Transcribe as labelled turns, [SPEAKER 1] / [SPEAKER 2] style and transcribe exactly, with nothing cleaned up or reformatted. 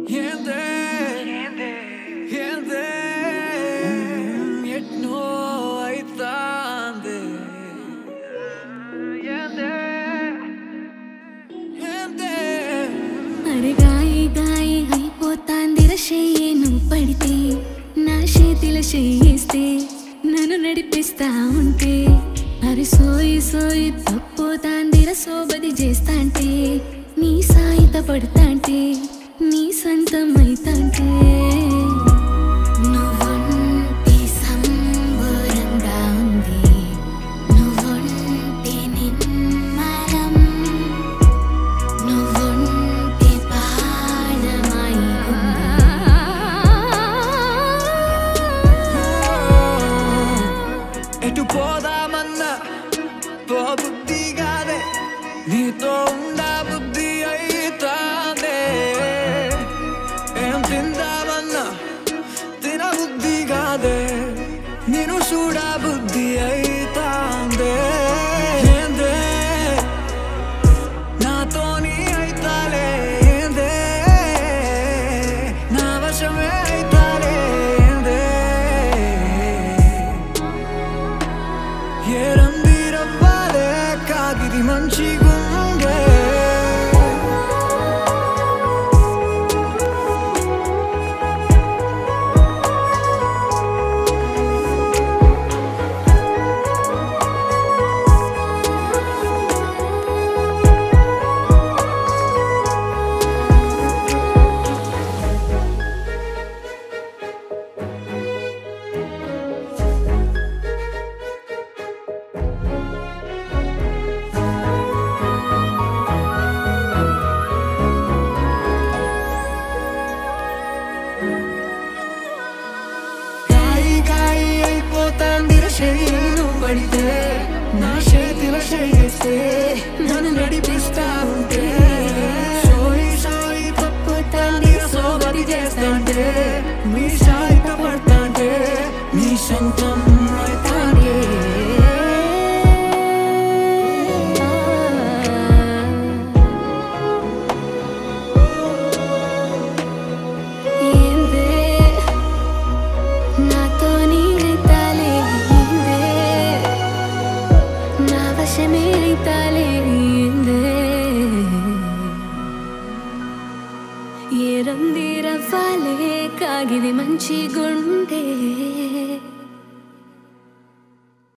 [SPEAKER 1] ఏందే ఏందే ఎట్నో అయితాందే ఏందే ఏందే
[SPEAKER 2] అరే గాయి గాయి అయిపోతాందిర చెయ్యి నువ్వు పడితే నా చేతిలో చెయ్యిస్తే నన్ను నడిపిస్తా ఉంటే అరే సోయి సోయి తప్పుతాందిర సోబది చేస్తాంటే నీ సాయిత పడతాంటే నీ సొంతం అయితాంటే నువ్వుంటే సంబరంగా ఉంది నువ్వుంటే నిమ్మరం నువ్వుంటే పాడమై
[SPEAKER 1] ఎటు పోదామన్నా పోబుద్ధి కాదే నీతో ఉండా బుద్ధి అయితాందే ఏం తిందామన్నా తినబుద్ధి కాదే నేను చూడా బుద్ధి అయితాందే ఏందే నాతోని అయితాలే ఏందే నా వశమే అయితాలే ఏందే ఏ రందిరవ్వాలే కాగిది మంచిగుండే పడితే నా చేతిలో చేస్తే నన్ను నడిపిస్తా ఉంటే సోయి సోయి తప్పుతాంది సోబది చేస్తాంటే మీ సాయిత పడతాంటే నీ సొంతం అయితాంటే
[SPEAKER 2] ఏ రందిరవ్వాలే కాగిది మంచి గుండే